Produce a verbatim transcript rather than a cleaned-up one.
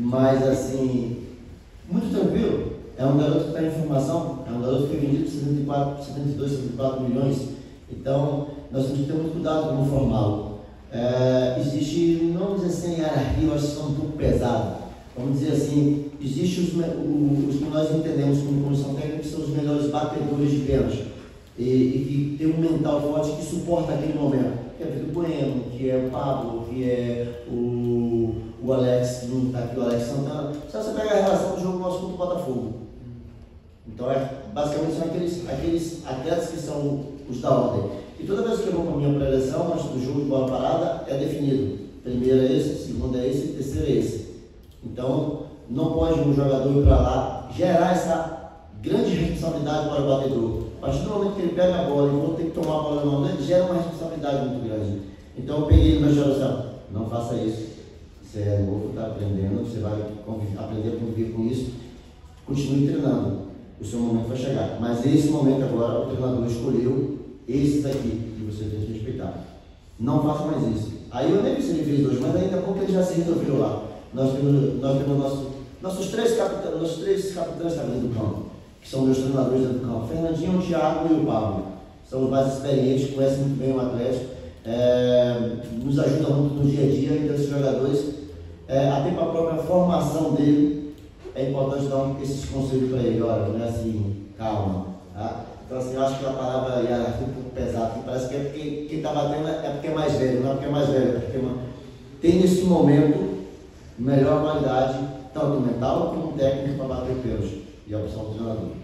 mas assim, muito tranquilo. É um garoto que está em formação, é um garoto que foi vendido por setenta e quatro, setenta e dois, setenta e quatro milhões. Então, nós temos que ter muito cuidado como formá-lo. É, existe, não dizer assim, hierarquia, eu acho que isso é um pouco pesado. Vamos dizer assim, existe os, os que nós entendemos como comissão técnica, que são os melhores batedores de pênalti. E, e que tem um mental forte que suporta aquele momento. Que é o Vitor Bueno, que é o Pablo, que é o, o Alex, que não está aqui, o Alex Santana. Se você pegar a relação do jogo nosso contra o Botafogo. Então, é, basicamente, são aqueles, aqueles atletas que são os da ordem. E toda vez que eu vou para a minha pré-eleção, antes do jogo de bola parada, é definido. Primeiro é esse, segundo é esse, terceiro é esse. Então, não pode um jogador ir para lá gerar essa grande responsabilidade para o batedor. A partir do momento que ele pega a bola e vou ter que tomar a bola na mão dele, gera uma responsabilidade muito grande. Então, eu peguei no meu geração, não faça isso. Você é novo, está aprendendo, você vai conviver, aprender a conviver com isso. Continue treinando. O seu momento vai chegar. Mas esse momento agora, o treinador escolheu esses aqui que você tem que respeitar. Não faça mais isso. Aí eu nem vi se ele fez hoje, mas ainda a pouco ele já se resolveu lá. Nós temos, nós temos nosso, nossos três capitães, nossos três capitães dentro do campo, que são meus treinadores dentro do campo. Fernandinho, o Thiago e o Pablo. São os mais experientes, conhecem muito bem o Atlético, é, nos ajudam muito no dia a dia desses jogadores, é, até para a própria formação dele. É importante dar esses conselhos para ele. Olha, não é assim, calma. Tá? Então, assim, eu acho que a palavra hierarquia é um pouco pesada, que parece que é porque quem está batendo é porque é mais velho, não é porque é mais velho, é porque é uma... tem nesse momento melhor qualidade, tanto mental como técnica, para bater o pênalti. E a opção do treinador.